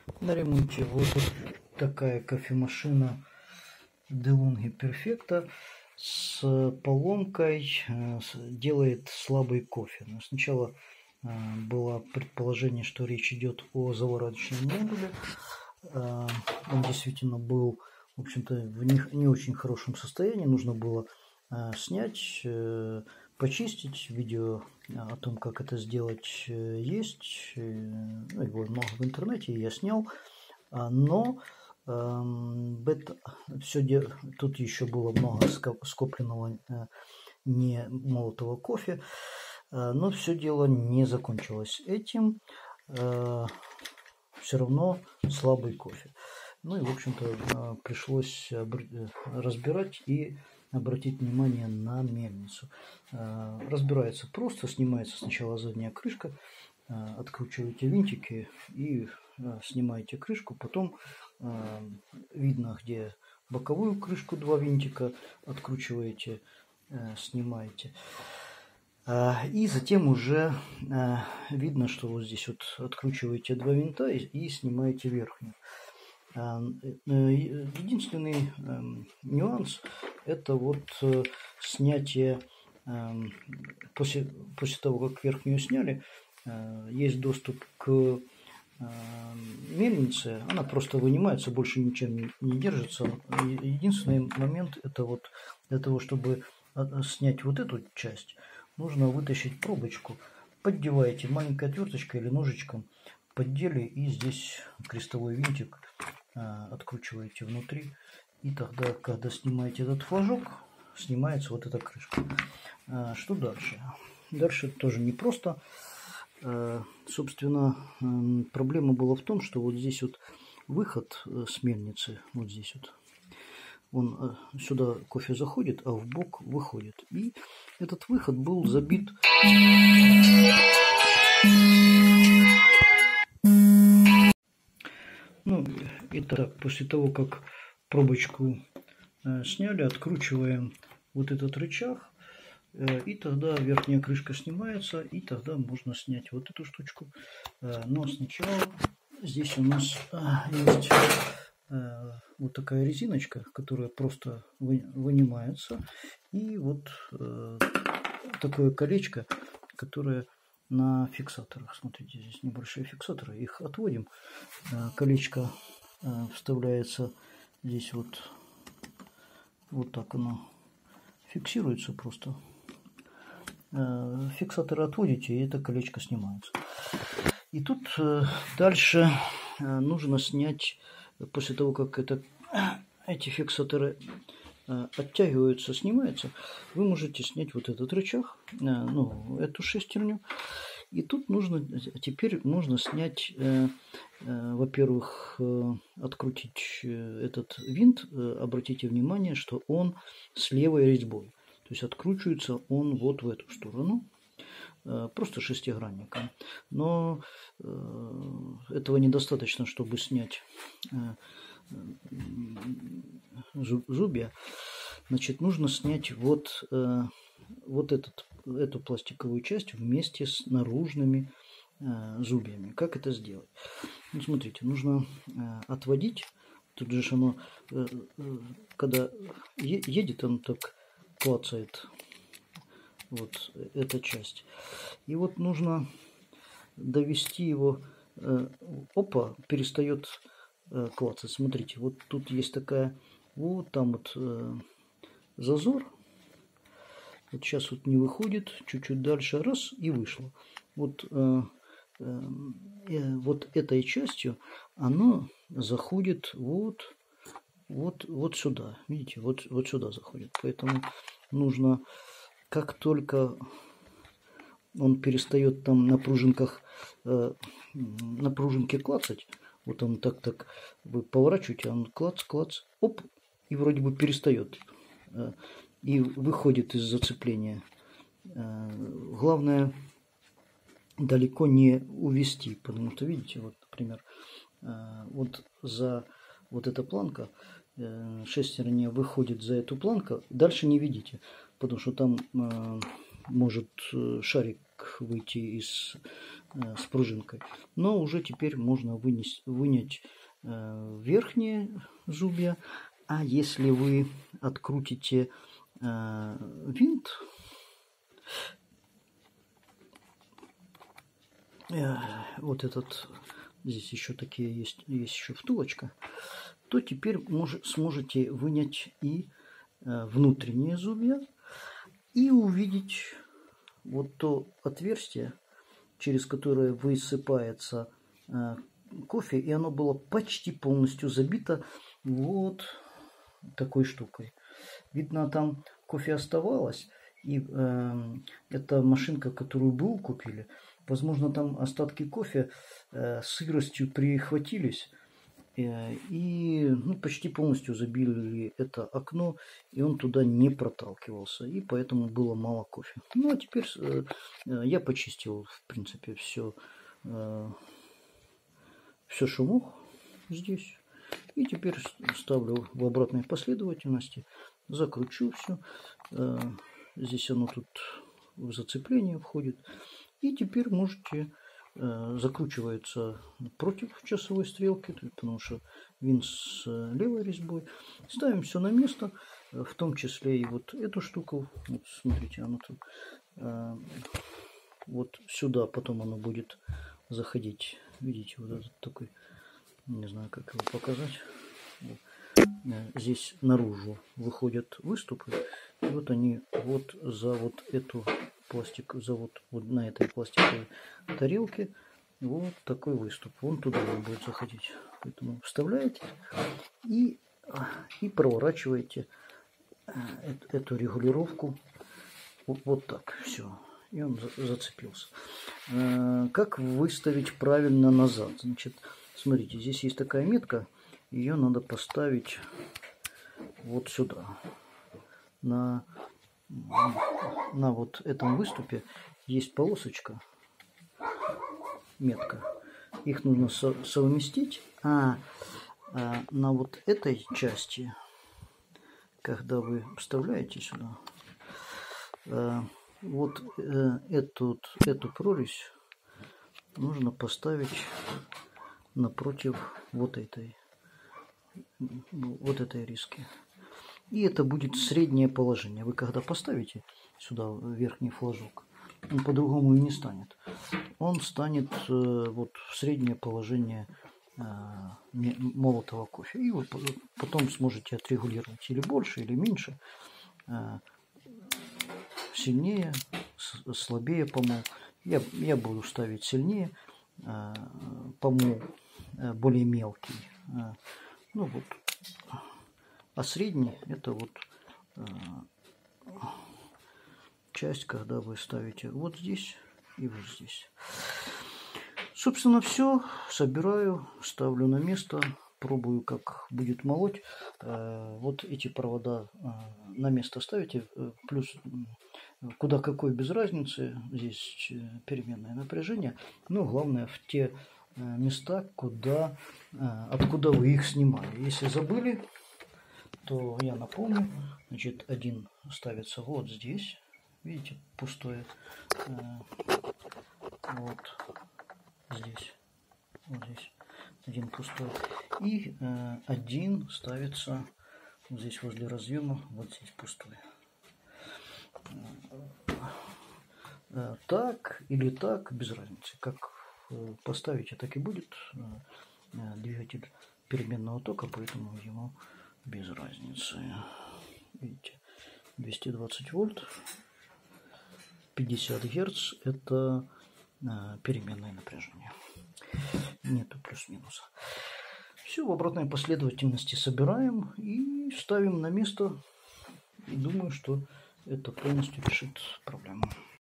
На ремонте вот такая кофемашина DeLonghi Perfecto с поломкой делает слабый кофе. Но сначала было предположение, что речь идет о заварочном модуле. Он действительно был, в общем-то, в не очень хорошем состоянии. Нужно было снять, почистить. Видео о том, как это сделать, есть. Его много в интернете, я снял. Но тут еще было много скопленного не молотого кофе. Но все дело не закончилось этим. Все равно слабый кофе. Ну и, в общем-то, пришлось разбирать и обратить внимание на мельницу. Разбирается просто, снимается сначала задняя крышка, откручиваете винтики и снимаете крышку, потом видно, где боковую крышку, 2 винтика откручиваете, снимаете. И затем уже видно, что вот здесь вот откручиваете 2 винта и снимаете верхнюю. Единственный нюанс – это вот снятие, после того, как верхнюю сняли, есть доступ к мельнице, она просто вынимается, больше ничем не держится. Единственный момент – это вот для того, чтобы снять вот эту часть, нужно вытащить пробочку, поддеваете маленькой отверточкой или ножичком, поддели, и здесь крестовой винтик откручиваете внутри, и тогда, когда снимаете этот флажок, снимается вот эта крышка. Что дальше? Дальше тоже непросто. Собственно, проблема была в том, что вот здесь вот выход с мельницы, вот здесь вот, он сюда кофе заходит, а в бок выходит. И этот выход был забит Итак, после того, как пробочку сняли, откручиваем вот этот рычаг, и тогда верхняя крышка снимается, и тогда можно снять вот эту штучку. Но сначала здесь у нас есть вот такая резиночка, которая просто вынимается, и вот такое колечко, которое на фиксаторах. Смотрите, здесь небольшие фиксаторы, их отводим. Колечко вставляется здесь вот так оно фиксируется просто. Фиксаторы отводите, и это колечко снимается. И тут дальше нужно снять, после того, как эти фиксаторы оттягиваются, снимаются, вы можете снять вот этот рычаг, эту шестерню. И тут теперь нужно снять, во-первых, открутить этот винт. Обратите внимание, что он с левой резьбой. То есть откручивается он вот в эту сторону, просто шестигранником. Но этого недостаточно, чтобы снять зубья. Значит, нужно снять эту пластиковую часть вместе с наружными зубьями. Как это сделать? Ну, смотрите, нужно отводить. Тут же оно, когда едет, он так клацает. Вот эта часть. И вот нужно довести его. Перестает клацать. Смотрите, вот тут есть такая, вот там вот зазор. Вот сейчас вот не выходит, чуть-чуть дальше, раз, и вышло. Вот этой частью оно заходит вот сюда. Видите, вот сюда заходит. Поэтому нужно, как только он перестает там на пружинке клацать, вот он так вы поворачиваете, он клац, оп, и вроде бы перестает. И выходит из зацепления. Главное далеко не увести, потому что, видите, вот, например, вот за вот эта планка, шестерня выходит за эту планку, дальше не видите, потому что там может шарик выйти с пружинкой. Но уже теперь можно вынять верхние зубья. А если вы открутите винт, вот этот, здесь еще такие есть еще втулочка, то теперь сможете вынять и внутренние зубья и увидеть вот то отверстие, через которое высыпается кофе, и оно было почти полностью забито вот такой штукой. Видно, там кофе оставалось, и эта машинка, которую БУ купили, возможно, там остатки кофе сыростью прихватились и почти полностью забили это окно, и он туда не проталкивался, и поэтому было мало кофе. Ну, а теперь я почистил, в принципе, все, что мог здесь. И теперь ставлю в обратной последовательности, закручу все. Здесь оно тут в зацепление входит. И теперь можете, закручивается против часовой стрелки, потому что винт с левой резьбой. Ставим все на место, в том числе и вот эту штуку. Вот смотрите, оно тут вот сюда потом оно будет заходить. Видите, вот этот такой, не знаю, как его показать. Здесь наружу выходят выступы, и вот они вот за вот эту пластик, за вот на этой пластиковой тарелке вот такой выступ, он туда будет заходить. Поэтому вставляете и проворачиваете эту регулировку вот так, все, и он зацепился. Как выставить правильно назад? Значит, смотрите, здесь есть такая метка, ее надо поставить вот сюда. На вот этом выступе есть полосочка, метка. Их нужно совместить. А на вот этой части, когда вы вставляете сюда, вот эту прорезь нужно поставить напротив вот этой риски. И это будет среднее положение. Вы когда поставите сюда верхний флажок, он по-другому и не станет. Он станет вот в среднее положение молотого кофе. И вы потом сможете отрегулировать или больше, или меньше, сильнее, слабее помол. Я буду ставить сильнее, помол более мелкий. Ну вот. А средний это вот часть, когда вы ставите вот здесь и вот здесь. Собственно, все. Собираю, ставлю на место, пробую, как будет молоть. Вот эти провода на место ставите. Плюс куда какой без разницы. Здесь переменное напряжение. Но главное в те места, откуда вы их снимали. Если забыли, то я напомню. Значит, один ставится вот здесь. Видите, пустое. Вот здесь. Вот здесь. Один пустой. И один ставится вот здесь возле разъема. Вот здесь пустой. Так или так, без разницы. Как поставите, так и будет. Двигатель переменного тока, поэтому ему без разницы. Видите, 220 вольт, 50 герц – это переменное напряжение. Нету плюс-минуса. Все в обратной последовательности собираем и ставим на место. И думаю, что это полностью решит проблему.